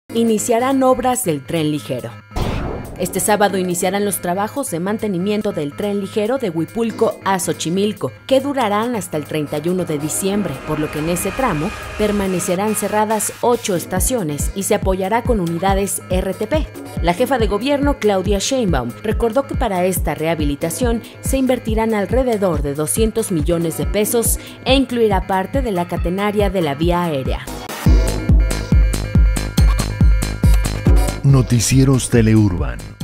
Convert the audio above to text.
Iniciarán obras del tren ligero. Este sábado iniciarán los trabajos de mantenimiento del tren ligero de Huipulco a Xochimilco, que durarán hasta el 31 de diciembre, por lo que en ese tramo permanecerán cerradas 8 estaciones y se apoyará con unidades RTP. La jefa de gobierno, Claudia Sheinbaum, recordó que para esta rehabilitación se invertirán alrededor de 200 millones de pesos e incluirá parte de la catenaria de la vía aérea. Noticieros Teleurban.